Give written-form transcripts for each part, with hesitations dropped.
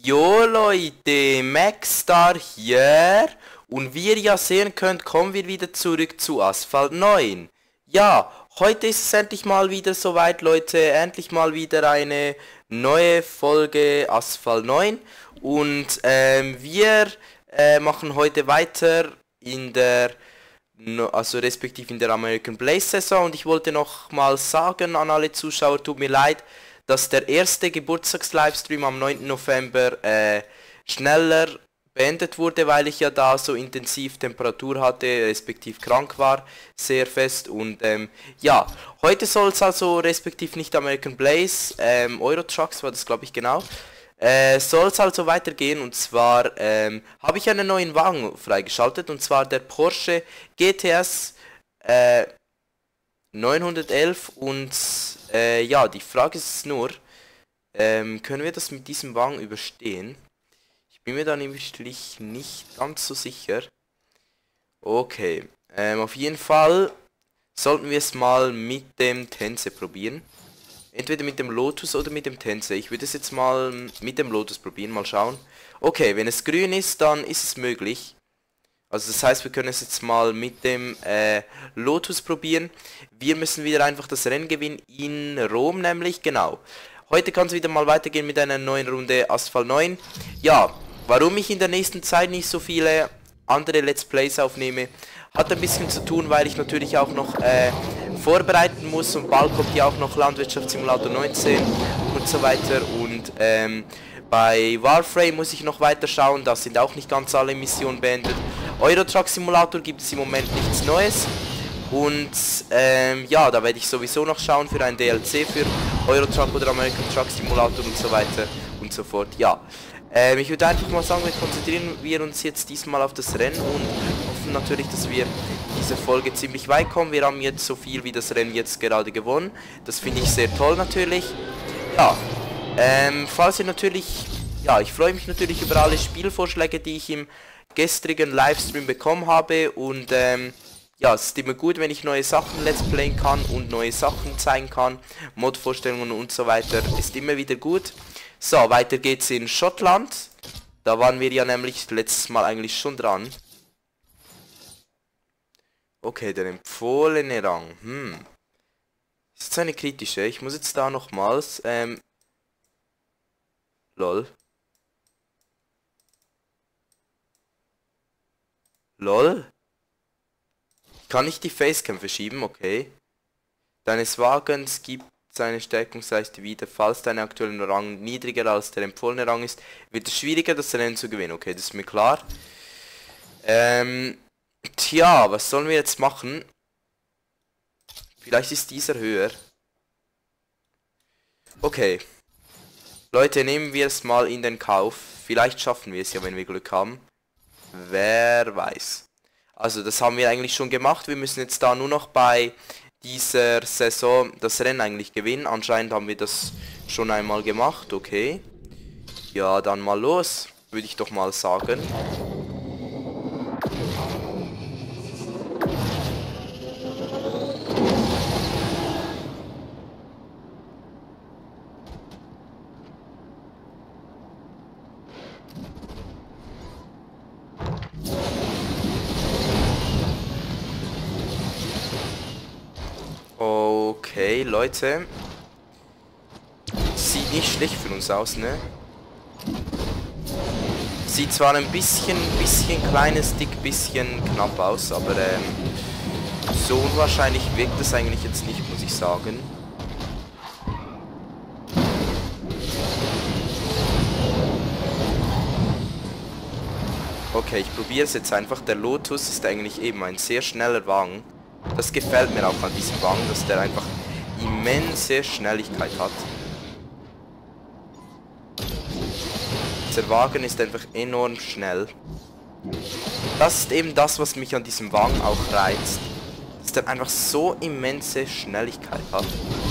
Jo Leute, Maxstar hier und wie ihr ja sehen könnt, kommen wir wieder zurück zu Asphalt 9. Ja, heute ist es endlich mal wieder soweit, Leute, endlich mal wieder eine neue Folge Asphalt 9 und wir machen heute weiter in der, also respektive in der American Blaze Saison und ich wollte noch mal sagen an alle Zuschauer, tut mir leid, dass der erste Geburtstags-Livestream am 9. November schneller beendet wurde, weil ich ja da so intensiv Temperatur hatte, respektiv krank war, sehr fest und ja, heute soll es also respektiv nicht American Blaze, Euro Trucks war das glaube ich genau, soll es also weitergehen und zwar habe ich einen neuen Wagen freigeschaltet und zwar der Porsche GTS 911 und ja, die Frage ist nur, können wir das mit diesem Wagen überstehen? Ich bin mir da nämlich nicht ganz so sicher. Okay, auf jeden Fall sollten wir es mal mit dem Tense probieren. Entweder mit dem Lotus oder mit dem Tense. Ich würde es jetzt mal mit dem Lotus probieren, mal schauen. Okay, wenn es grün ist, dann ist es möglich. Also das heißt, wir können es jetzt mal mit dem Lotus probieren. Wir müssen wieder einfach das Rennen gewinnen in Rom nämlich, genau. Heute kann es wieder mal weitergehen mit einer neuen Runde Asphalt 9. Ja, warum ich in der nächsten Zeit nicht so viele andere Let's Plays aufnehme, hat ein bisschen zu tun, weil ich natürlich auch noch vorbereiten muss und bald kommt ja auch noch Landwirtschaftssimulator 19 und so weiter und bei Warframe muss ich noch weiter schauen, da sind auch nicht ganz alle Missionen beendet. Euro Truck Simulator gibt es im Moment nichts Neues und ja, da werde ich sowieso noch schauen für ein DLC für Euro Truck oder American Truck Simulator und so weiter und so fort. Ja, ich würde einfach mal sagen, wir konzentrieren wir uns jetzt diesmal auf das Rennen und hoffen natürlich, dass wir diese Folge ziemlich weit kommen. Wir haben jetzt so viel wie das Rennen jetzt gerade gewonnen. Das finde ich sehr toll natürlich. Ja, falls ihr natürlich, ja, ich freue mich natürlich über alle Spielvorschläge, die ich im gestrigen Livestream bekommen habe und ja, es ist immer gut, wenn ich neue Sachen let's playen kann und neue Sachen zeigen kann, Mod-Vorstellungen und so weiter, ist immer wieder gut. So, weiter geht's in Schottland, da waren wir ja nämlich letztes Mal eigentlich schon dran. Okay, der empfohlene Rang, ist jetzt eine kritische, ich muss jetzt da nochmals, lol. LOL? Ich kann nicht die Facecam verschieben, okay. Deines Wagens gibt seine Stärkungsleiste wieder. Falls dein aktueller Rang niedriger als der empfohlene Rang ist, wird es schwieriger, das Rennen zu gewinnen. Okay, das ist mir klar. Tja, was sollen wir jetzt machen? Vielleicht ist dieser höher. Okay. Leute, nehmen wir es mal in den Kauf. Vielleicht schaffen wir es ja, wenn wir Glück haben. Wer weiß. Also das haben wir eigentlich schon gemacht. Wir müssen jetzt da nur noch bei dieser Saison das Rennen eigentlich gewinnen. Anscheinend haben wir das schon einmal gemacht. Okay. Ja, dann mal los. Würde ich doch mal sagen. Okay, Leute. Sieht nicht schlecht für uns aus, ne? Sieht zwar ein bisschen kleines Dick, bisschen knapp aus, aber so unwahrscheinlich wirkt es eigentlich jetzt nicht, muss ich sagen. Okay, ich probiere es jetzt einfach. Der Lotus ist eigentlich eben ein sehr schneller Wagen. Das gefällt mir auch an diesem Wagen, dass der einfach immense Schnelligkeit hat. Dieser Wagen ist einfach enorm schnell. Das ist eben das, was mich an diesem Wagen auch reizt. Dass der einfach so immense Schnelligkeit hat.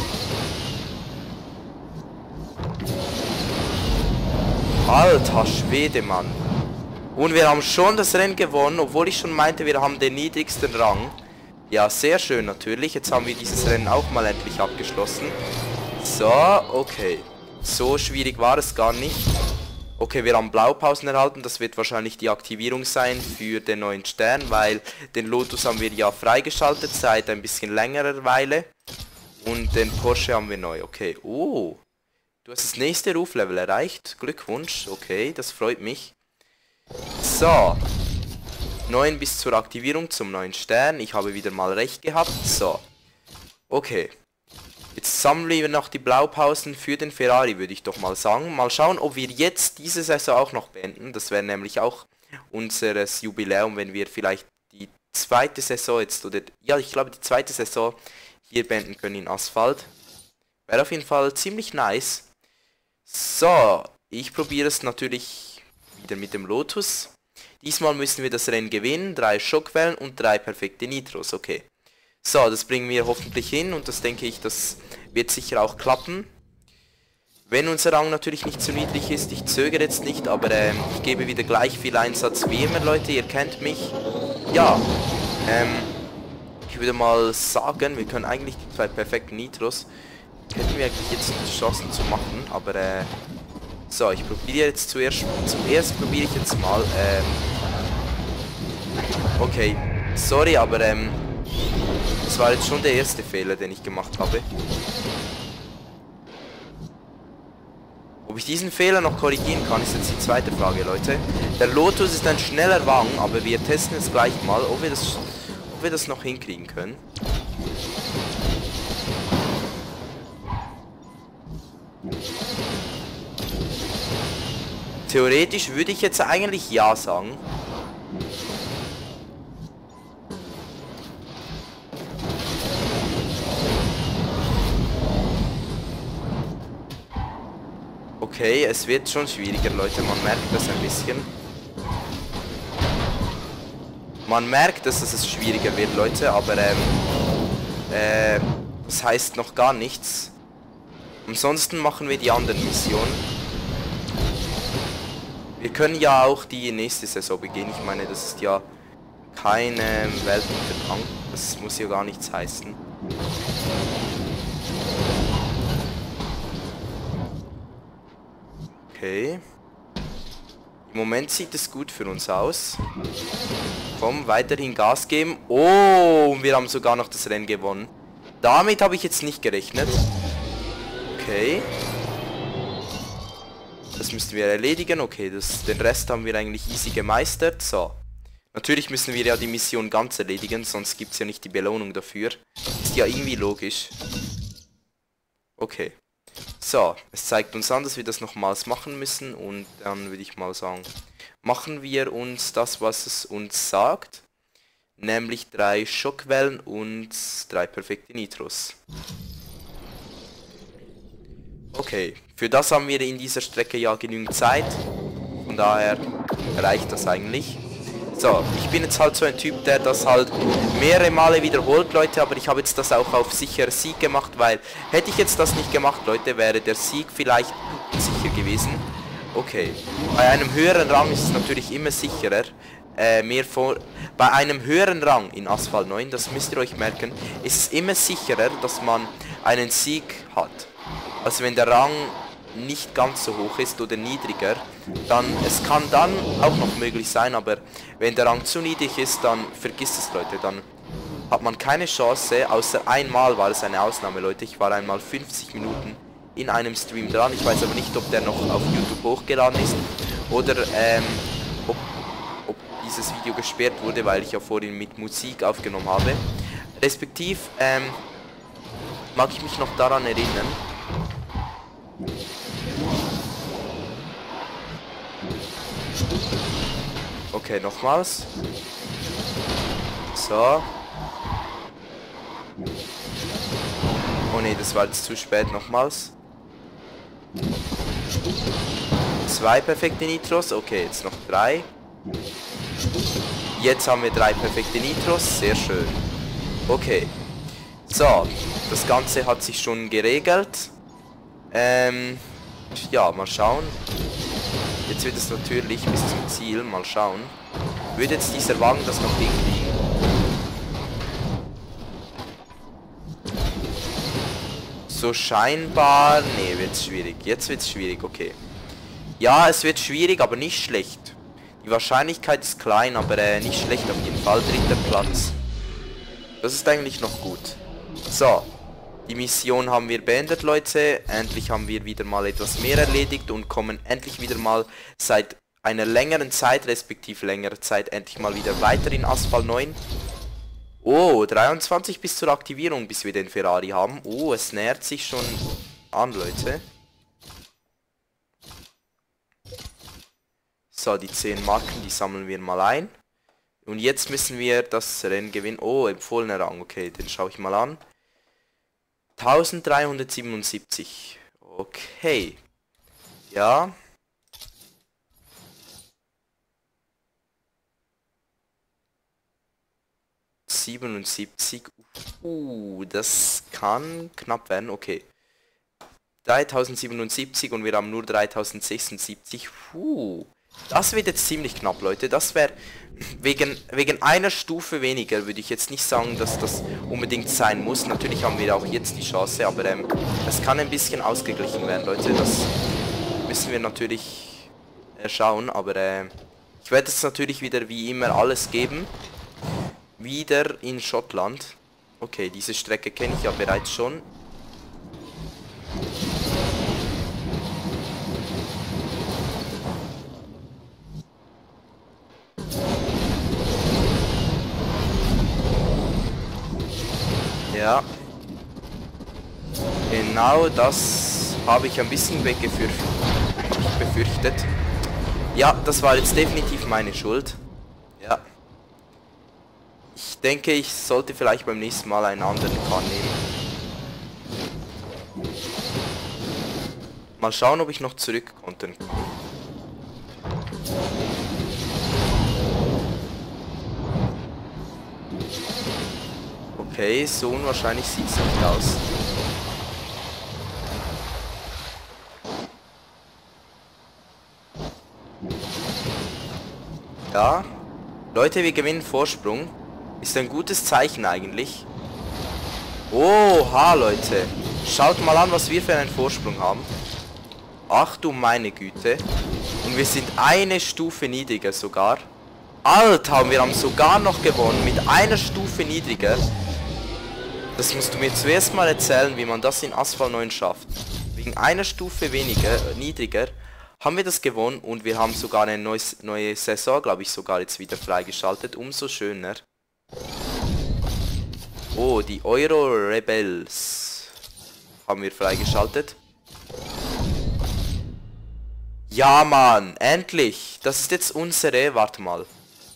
Alter Schwede, Mann. Und wir haben schon das Rennen gewonnen, obwohl ich schon meinte, wir haben den niedrigsten Rang. Ja, sehr schön natürlich. Jetzt haben wir dieses Rennen auch mal endlich abgeschlossen. So, okay. So schwierig war es gar nicht. Okay, wir haben Blaupausen erhalten. Das wird wahrscheinlich die Aktivierung sein für den neuen Stern, weil den Lotus haben wir ja freigeschaltet seit ein bisschen längerer Weile. Und den Porsche haben wir neu. Okay. Oh. Du hast das nächste Ruflevel erreicht. Glückwunsch. Okay, das freut mich. So. 9 bis zur Aktivierung zum neuen Stern. Ich habe wieder mal recht gehabt. So. Okay. Jetzt sammeln wir noch die Blaupausen für den Ferrari, würde ich doch mal sagen. Mal schauen, ob wir jetzt diese Saison auch noch beenden. Das wäre nämlich auch unseres Jubiläum, wenn wir vielleicht die zweite Saison jetzt, oder ja, ich glaube die zweite Saison hier beenden können in Asphalt. Wäre auf jeden Fall ziemlich nice. So, ich probiere es natürlich wieder mit dem Lotus. Diesmal müssen wir das Rennen gewinnen. 3 Schockwellen und 3 perfekte Nitros, okay. So, das bringen wir hoffentlich hin und das denke ich, das wird sicher auch klappen. Wenn unser Rang natürlich nicht zu niedrig ist, ich zögere jetzt nicht, aber ich gebe wieder gleich viel Einsatz wie immer, Leute, ihr kennt mich. Ja, ich würde mal sagen, wir können eigentlich die 2 perfekten Nitros, hätten wir eigentlich jetzt die Chancen zu machen, aber so, ich probiere jetzt zuerst probiere ich jetzt mal, okay, sorry, aber das war jetzt schon der erste Fehler, den ich gemacht habe. Ob ich diesen Fehler noch korrigieren kann, ist jetzt die zweite Frage, Leute. Der Lotus ist ein schneller Wagen, aber wir testen jetzt gleich mal, ob wir das noch hinkriegen können. Theoretisch würde ich jetzt eigentlich ja sagen. Okay, es wird schon schwieriger, Leute, man merkt das ein bisschen. Man merkt, dass es schwieriger wird, Leute, aber das heißt noch gar nichts. Ansonsten machen wir die anderen Missionen. Wir können ja auch die nächste Saison begehen. Ich meine, das ist ja kein Weltuntergang. Das muss ja gar nichts heißen. Okay. Im Moment sieht es gut für uns aus. Komm, weiterhin Gas geben. Oh, und wir haben sogar noch das Rennen gewonnen. Damit habe ich jetzt nicht gerechnet. Okay. Das müssten wir erledigen. Okay, den Rest haben wir eigentlich easy gemeistert. So. Natürlich müssen wir ja die Mission ganz erledigen, sonst gibt es ja nicht die Belohnung dafür. Ist ja irgendwie logisch. Okay. So, es zeigt uns an, dass wir das nochmals machen müssen und dann würde ich mal sagen, machen wir uns das, was es uns sagt, nämlich 3 Schockwellen und 3 perfekte Nitros. Okay, für das haben wir in dieser Strecke ja genügend Zeit, von daher reicht das eigentlich. So, ich bin jetzt halt so ein Typ, der das halt mehrere Male wiederholt, Leute, aber ich habe jetzt das auch auf sicher Sieg gemacht, weil hätte ich jetzt das nicht gemacht, Leute, wäre der Sieg vielleicht unsicher gewesen. Okay, bei einem höheren Rang ist es natürlich immer sicherer, bei einem höheren Rang in Asphalt 9, das müsst ihr euch merken, ist es immer sicherer, dass man einen Sieg hat. Also wenn der Rang nicht ganz so hoch ist oder niedriger, dann, es kann dann auch noch möglich sein, aber wenn der Rang zu niedrig ist, dann vergisst es, Leute, dann hat man keine Chance, außer einmal war es eine Ausnahme, Leute, ich war einmal 50 Minuten in einem Stream dran, ich weiß aber nicht, ob der noch auf YouTube hochgeladen ist, oder ob dieses Video gesperrt wurde, weil ich ja vorhin mit Musik aufgenommen habe, respektiv, mag ich mich noch daran erinnern. Okay, nochmals. So. Oh ne, das war jetzt zu spät, nochmals. 2 perfekte Nitros, okay, jetzt noch 3. Jetzt haben wir 3 perfekte Nitros, sehr schön. Okay. So, das Ganze hat sich schon geregelt. Ja, mal schauen. Jetzt wird es natürlich bis zum Ziel, mal schauen. Würde jetzt dieser Wagen das noch hinkriegen? So scheinbar... Ne, wird's schwierig. Jetzt wird's schwierig, okay. Ja, es wird schwierig, aber nicht schlecht. Die Wahrscheinlichkeit ist klein, aber nicht schlecht auf jeden Fall. 3. Platz. Das ist eigentlich noch gut. So. Die Mission haben wir beendet, Leute. Endlich haben wir wieder mal etwas mehr erledigt und kommen endlich wieder mal seit einer längeren Zeit, respektive längerer Zeit, endlich mal wieder weiter in Asphalt 9. Oh, 23 bis zur Aktivierung, bis wir den Ferrari haben. Oh, es nähert sich schon an, Leute. So, die 10 Marken, die sammeln wir mal ein. Und jetzt müssen wir das Rennen gewinnen. Oh, empfohlener Rang. Okay, den schaue ich mal an. 1377. Okay. Ja. Das kann knapp werden. Okay. 3077 und wir haben nur 3076. Das wird jetzt ziemlich knapp, Leute. Das wäre wegen einer Stufe weniger, würde ich jetzt nicht sagen, dass das unbedingt sein muss. Natürlich haben wir auch jetzt die Chance, aber es kann ein bisschen ausgeglichen werden, Leute. Das müssen wir natürlich schauen, aber ich werde es natürlich wieder wie immer alles geben. Wieder in Schottland. Okay, diese Strecke kenne ich ja bereits schon. Ja. Genau das habe ich ein bisschen befürchtet. Ja, das war jetzt definitiv meine Schuld. Ja. Ich denke, ich sollte vielleicht beim nächsten Mal einen anderen Kahn nehmen. Mal schauen, ob ich noch zurück konnte. Okay, so unwahrscheinlich sieht es nicht aus. Ja. Leute, wir gewinnen Vorsprung. Ist ein gutes Zeichen eigentlich. Oha, Leute. Schaut mal an, was wir für einen Vorsprung haben. Ach du meine Güte. Und wir sind eine Stufe niedriger sogar. Alter, wir haben sogar noch gewonnen mit einer Stufe niedriger. Das musst du mir zuerst mal erzählen, wie man das in Asphalt 9 schafft. Wegen einer Stufe niedriger haben wir das gewonnen und wir haben sogar eine neue Saison, glaube ich, sogar jetzt wieder freigeschaltet. Umso schöner. Oh, die Euro Rebels haben wir freigeschaltet. Ja, Mann, endlich. Das ist jetzt unsere, warte mal.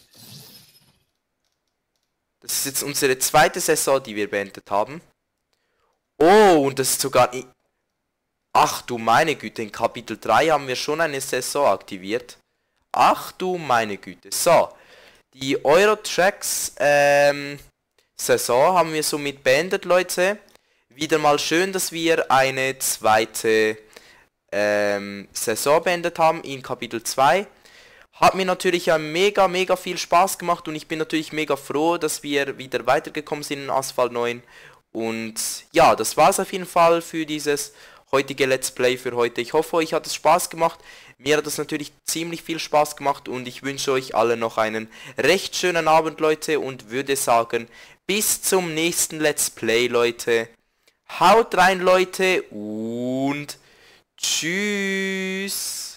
Das ist jetzt unsere zweite Saison, die wir beendet haben. Oh, und das ist sogar... Ach du meine Güte, in Kapitel 3 haben wir schon eine Saison aktiviert. Ach du meine Güte. So, die Eurotracks Saison haben wir somit beendet, Leute. Wieder mal schön, dass wir eine zweite Saison beendet haben in Kapitel 2. Hat mir natürlich mega viel Spaß gemacht und ich bin natürlich mega froh, dass wir wieder weitergekommen sind in Asphalt 9. Und ja, das war es auf jeden Fall für dieses heutige Let's Play für heute. Ich hoffe, euch hat es Spaß gemacht. Mir hat es natürlich ziemlich viel Spaß gemacht und ich wünsche euch alle noch einen recht schönen Abend, Leute, und würde sagen, bis zum nächsten Let's Play, Leute. Haut rein, Leute, und tschüss.